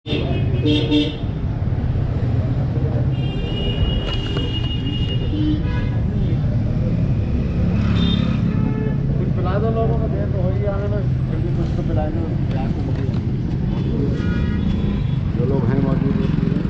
पिला दो लोगों को, देर तो हो ही आने में, फिर भी कुछ तो पिलाएंगे जो लोग हैं मौजूद होती है।